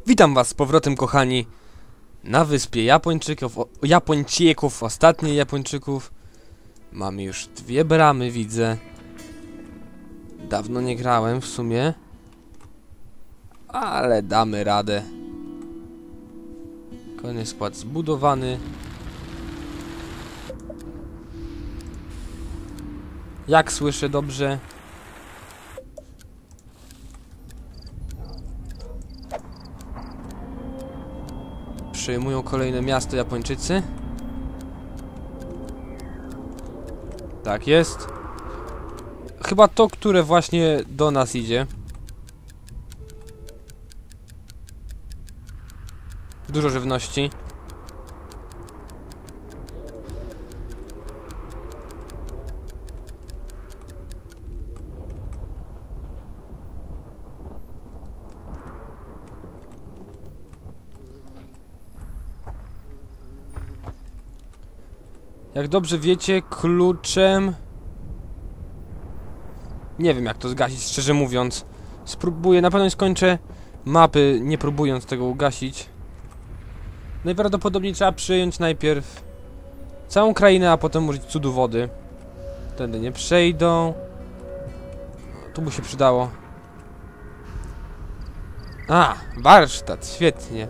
Witam was z powrotem, kochani, na wyspie Japończyków, ostatniej Japończyków. Mamy już 2 bramy, widzę. Dawno nie grałem w sumie, ale damy radę. Kolejny skład zbudowany. Jak słyszę dobrze? Przejmują kolejne miasto Japończycy. Tak jest. Chyba to, które właśnie do nas idzie. Dużo żywności. Jak dobrze wiecie, kluczem... Nie wiem, jak to zgasić, szczerze mówiąc. Spróbuję, na pewno nie skończę mapy, nie próbując tego ugasić. Najprawdopodobniej trzeba przyjąć najpierw całą krainę, a potem użyć cudu wody. Tędy nie przejdą. Tu by się przydało. A, warsztat, świetnie.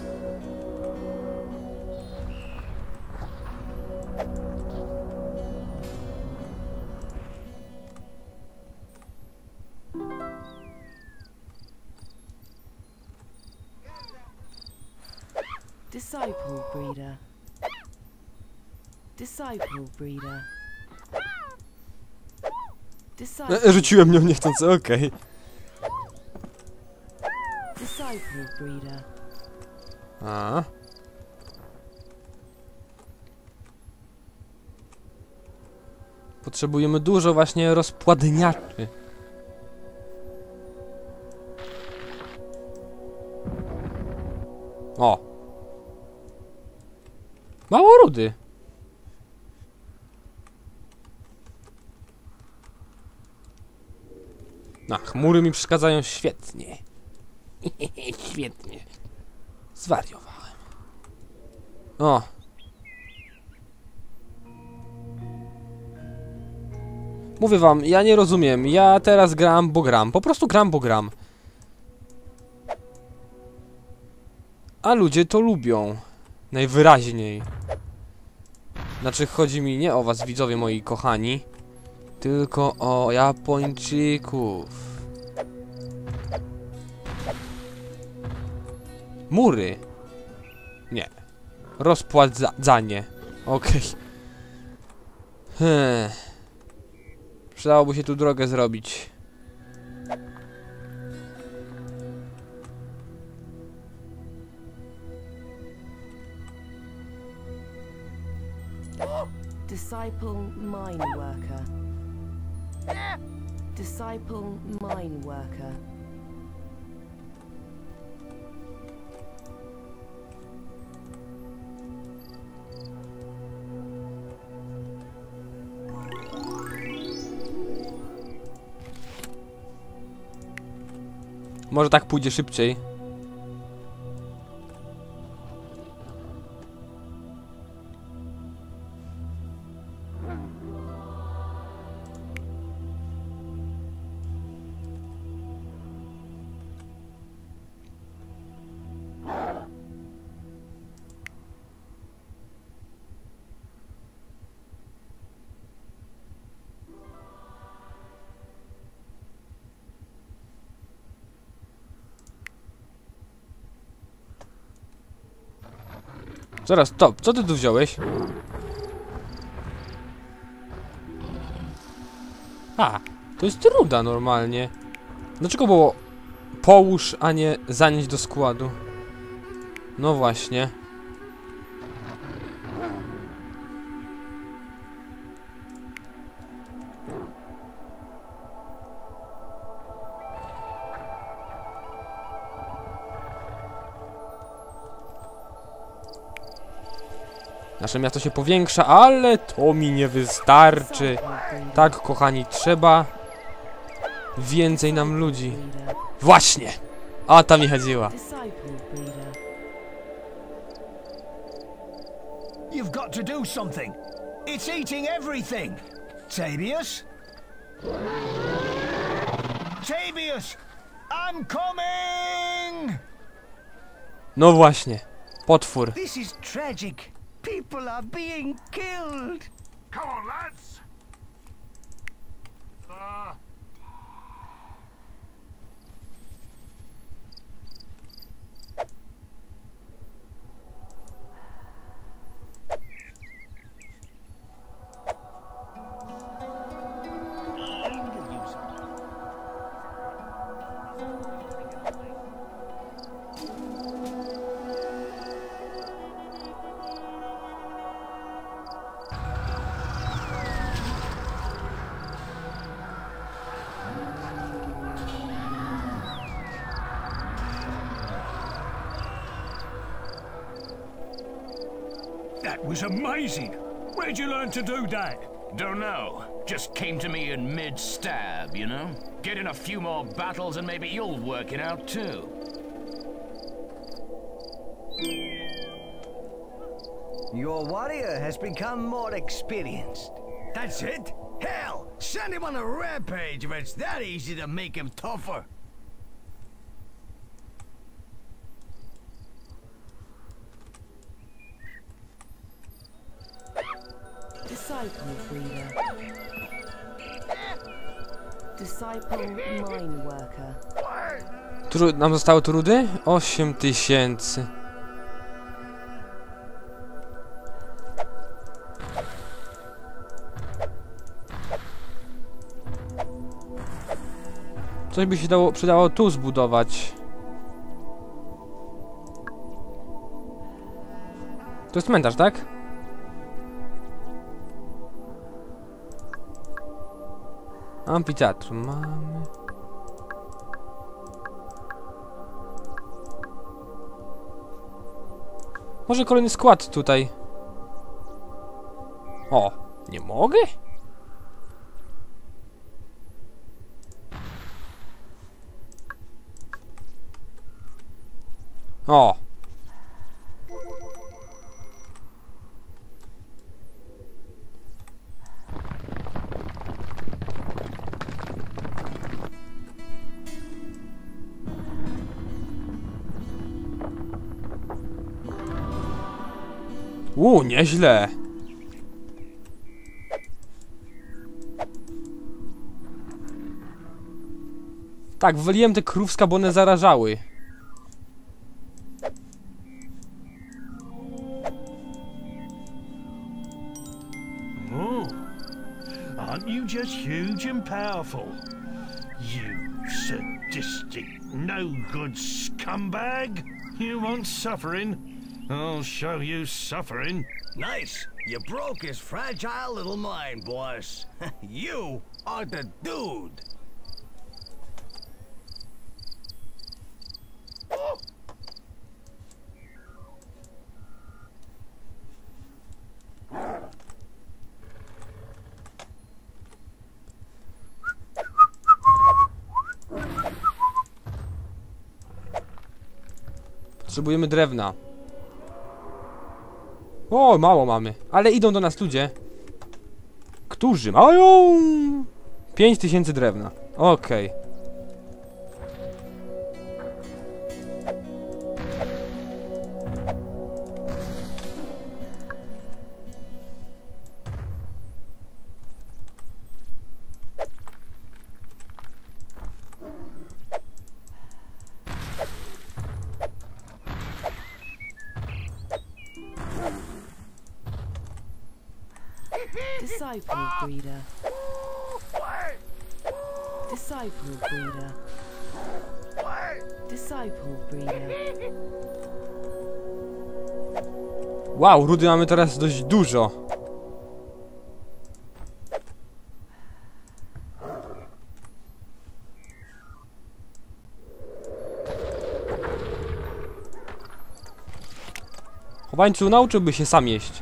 Disciple breeder. Disciple breeder. Rzuciłem nią niechcący, okej. Disciple breeder. A. Potrzebujemy dużo właśnie rozpładniaczy. O! Mało rudy. A, chmury mi przeszkadzają świetnie. Świetnie. Zwariowałem. O. Mówię wam, ja nie rozumiem. Ja teraz gram, bo gram. Po prostu gram, bo gram. A ludzie to lubią. Najwyraźniej. Znaczy, chodzi mi nie o was, widzowie moi kochani, tylko o Japończyków. Mury. Nie. Rozpładzanie. Okej. Przydałoby się tu drogę zrobić. Disciple mine worker. Disciple mine worker. Może tak pójdzie szybciej. Zaraz, stop, co ty tu wziąłeś? A, to jest ruda normalnie. Dlaczego było połóż, a nie zanieść do składu? No właśnie. Nasze miasto się powiększa, ale to mi nie wystarczy. Tak, kochani, trzeba więcej nam ludzi. Właśnie! O to mi chodziło. You've got to do something. It's eating everything. Tabius? Tabius! I'm coming! No właśnie. Potwór. This is tragic. People are being killed. Come on, lads! That was amazing. Where'd you learn to do that? Don't know. Just came to me in mid-stab, you know? Get in a few more battles and maybe you'll work it out too. Your warrior has become more experienced. That's it? Hell, send him on a rampage if it's that easy to make him tougher. Disciple breeder. Disciple mine worker. Nam zostało tu rudy? 8000. Coś by się przydało tu zbudować. To jest cmentarz, tak? Amfiteatr mamy. Może kolejny skład tutaj. O, nie mogę? O. Nieźle. Tak, wywaliłem te krówska, bo one zarażały. Aren't you just huge and powerful? You sadistic, no-good scumbag! You want suffering? I'll show you suffering. Nice. You broke his fragile little mind, boss. You are the dude. Potrzebujemy drewna. O, mało mamy. Ale idą do nas ludzie. Którzy mają 5000 drewna. Okej. Disciple breeder. Disciple breeder. Disciple breeder. Wow, rudy mamy teraz dość dużo. Chowańczu nauczyłby się sam jeść.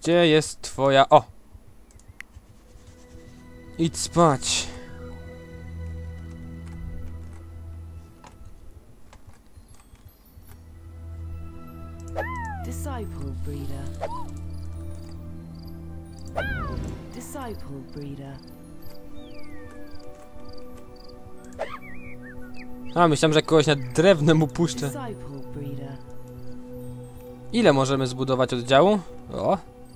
Gdzie jest twoja... O! Idź spać. Disciple breeder. Disciple breeder. A, myślałem, że kogoś na drewnem mu puszczę. Disciple breeder. Ile możemy zbudować oddziału? O!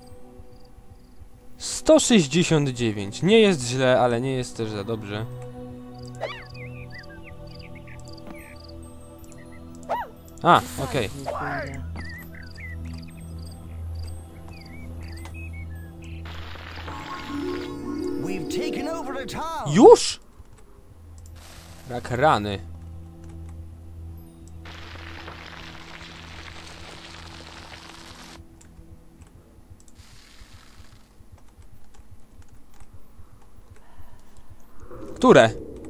169. Nie jest źle, ale nie jest też za dobrze. A, okej. Disciple breeder. We've taken over the town. Już? Jak rany. Które?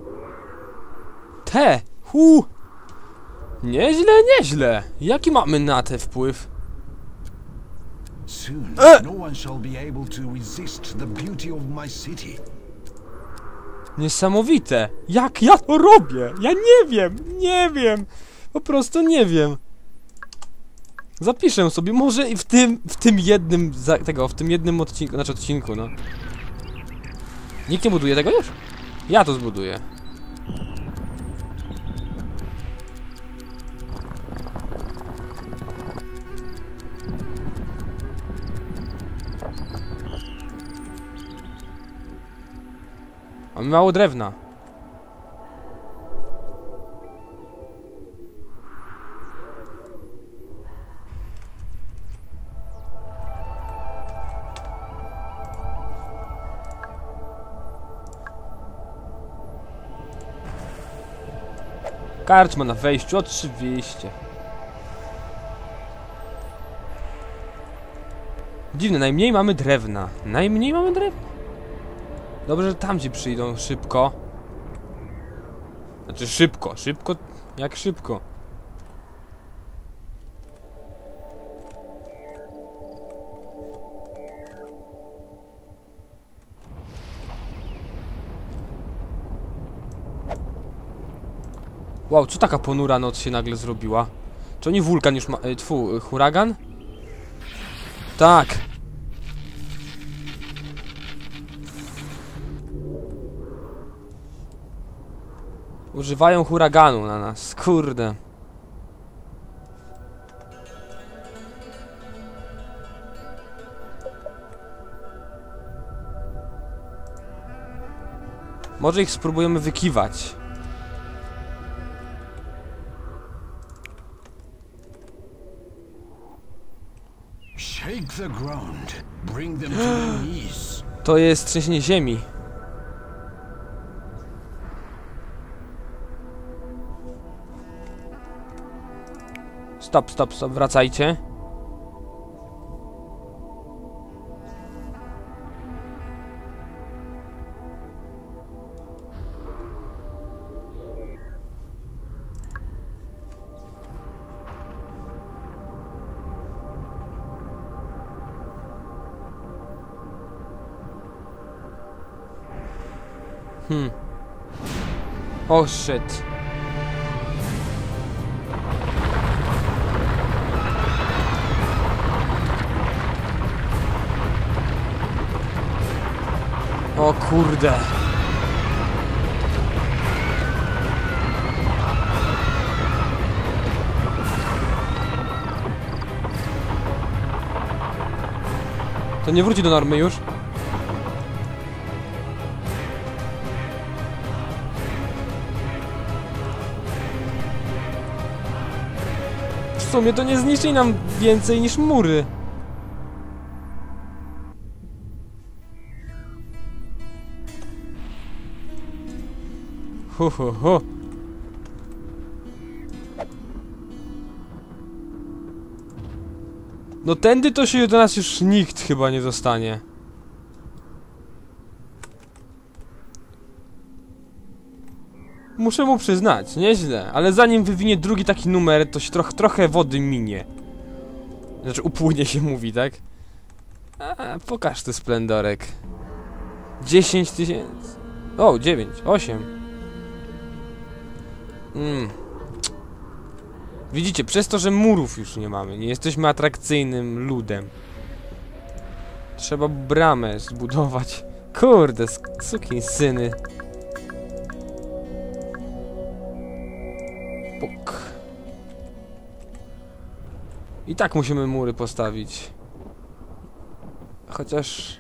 Te! Nieźle, nieźle. Jaki mamy na te wpływ? Soon, no one shall be able to resist the beauty of my city. Niesamowite. Jak ja to robię? Ja nie wiem. Po prostu nie wiem. Zapiszę sobie, może i w tym jednym, w tym jednym odcinku, no. Nikt nie buduje tego już? Ja to zbuduję. Mamy mało drewna. Karczma na wejściu, oczywiście. Dziwne, najmniej mamy drewna. Dobrze, że tamci przyjdą szybko. Znaczy szybko, jak szybko. Wow, co taka ponura noc się nagle zrobiła? Czy oni wulkan już ma... huragan? Tak! Używają huraganu na nas, kurde. Może ich spróbujemy wykiwać. Shake the ground. Bring them to their knees. To jest trzęsienie ziemi. Stop, wracajcie. Oh shit. O kurde. To nie wróci do normy już? W sumie to nie zniszczy nam więcej niż mury. Ho. No tędy to się do nas już nikt chyba nie dostanie. Muszę mu przyznać, nieźle, ale zanim wywinie drugi taki numer, to się trochę wody minie. Znaczy upłynie się mówi, tak? Pokaż tu splendorek. 10 000. O, 9, 8. Widzicie, przez to, że murów już nie mamy, nie jesteśmy atrakcyjnym ludem. Trzeba bramę zbudować. Kurde, sukinsyny. Puk. I tak musimy mury postawić. Chociaż...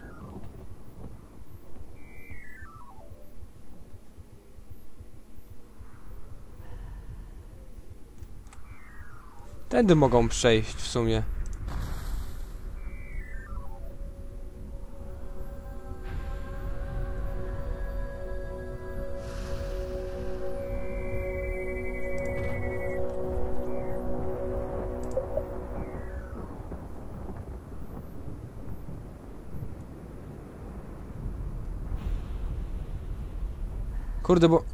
Tędy mogą przejść w sumie. Kurde, bo...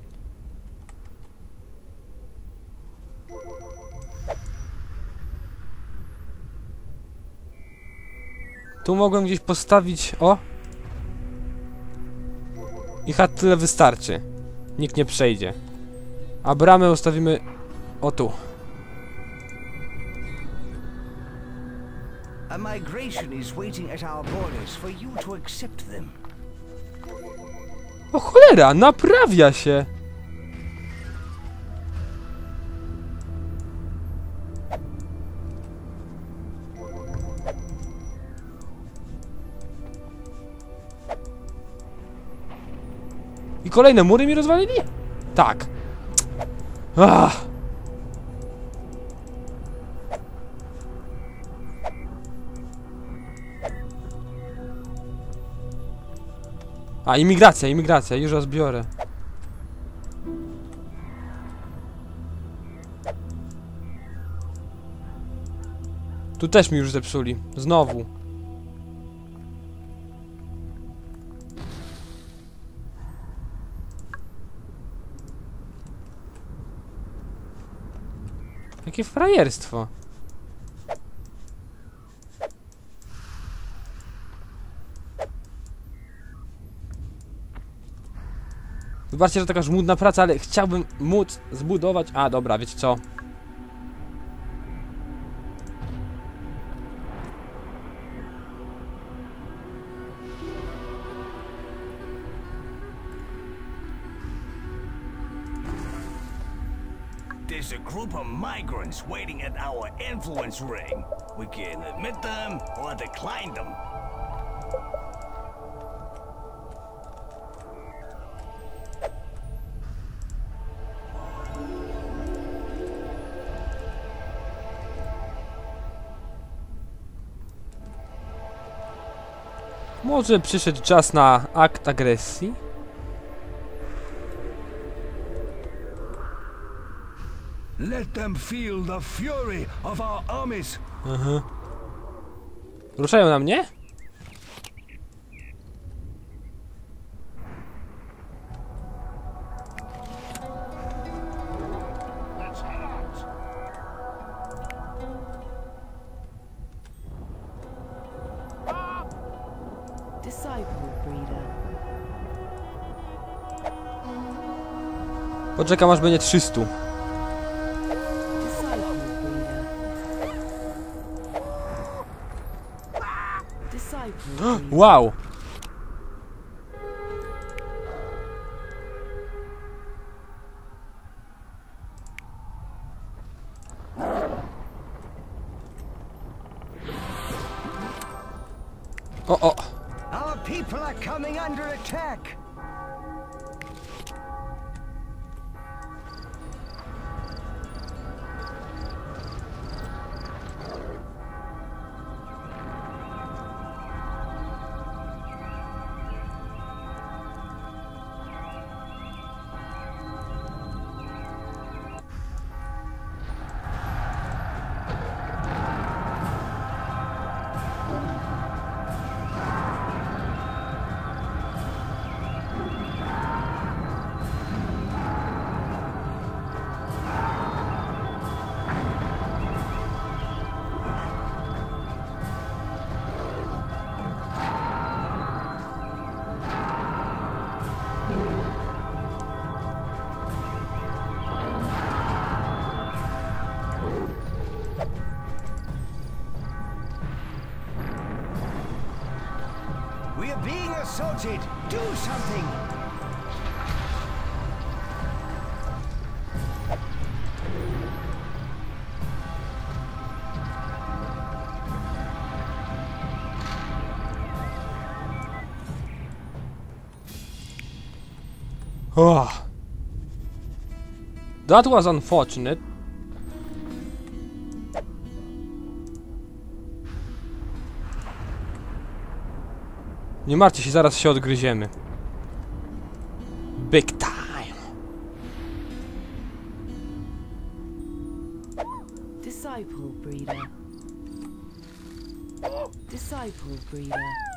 Tu mogłem gdzieś postawić... O! I chat tyle wystarczy. Nikt nie przejdzie. A bramę ustawimy... O tu. A migration is waiting at our borders for you to accept them. O cholera, naprawia się! I kolejne mury mi rozwalili? Tak. A, imigracja, już raz biorę. Tu też mi już zepsuli. Znowu. Jakie frajerstwo. Zobaczcie, że taka żmudna praca, ale chciałbym móc zbudować... A, dobra, wiecie co? There's a group of migrants waiting at our influence ring. We can admit them or decline them. Może przyszedł czas na akt agresji? Let them feel the fury of our armies. Ruszają na mnie? Disciple breeder. Poczekam, aż będzie 300. Disciple breeder. Disciple breeder. Wow! O! Our people are coming under attack. You're being assaulted. Do something. Oh. That was unfortunate. Nie martwcie się, zaraz się odgryziemy. Big time. Disciple breeder. Disciple breeder.